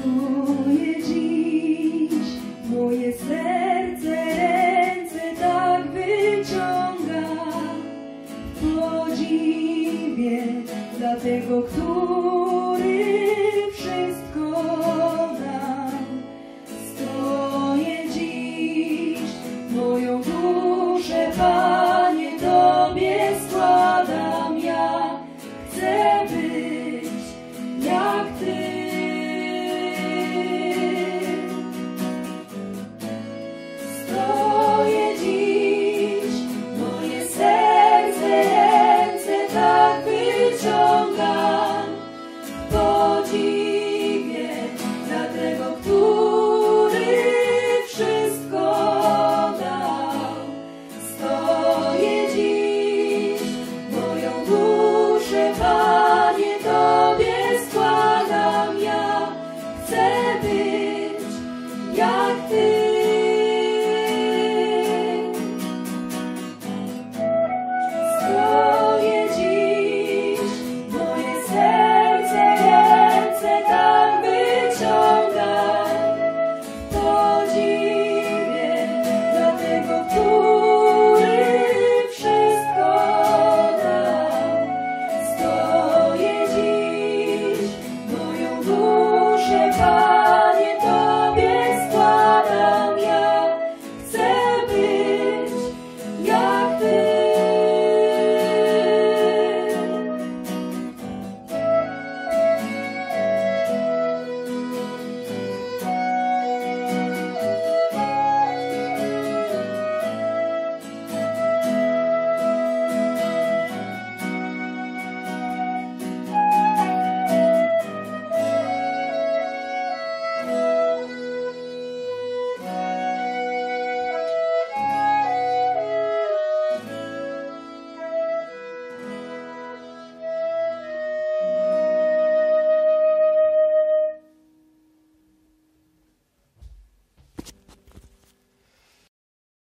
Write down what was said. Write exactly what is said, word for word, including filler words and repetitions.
Stoję dziś, moje serce, ręce tak wyciągam w podziwie dla tego, który wszystko dał. Stoję dziś, moją duszę, Panie, Tobie składam. Ja chcę być jak Ty. Stoję dziś, moje serce, ręce tak wyciągam w podziwie